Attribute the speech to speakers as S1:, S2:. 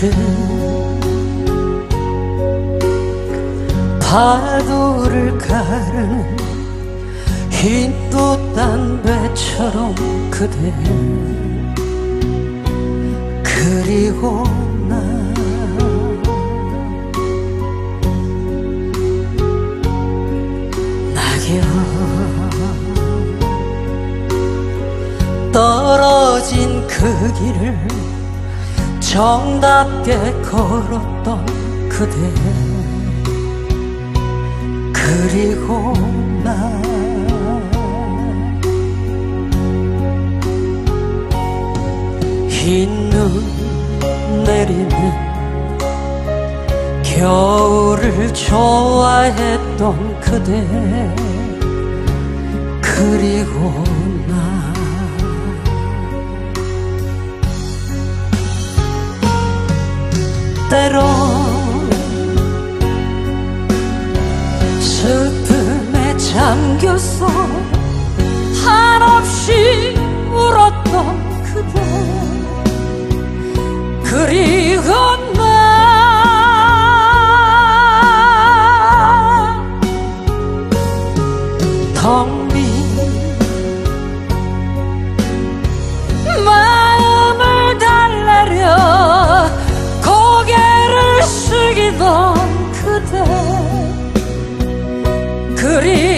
S1: 파도를 가르는 흰 꽃담배처럼 그대 그리고 나 낙엽 떨어진 그 길을 정답게 걸었던 그대 그리고 나 흰 눈 내리는 겨울을 좋아했던 그대 그리고 나 때론 슬픔에 잠겨서 한없이 울었던 그대 그리고 나 텅 빈 마음을 달래려 고개를 숙이던 그대 그리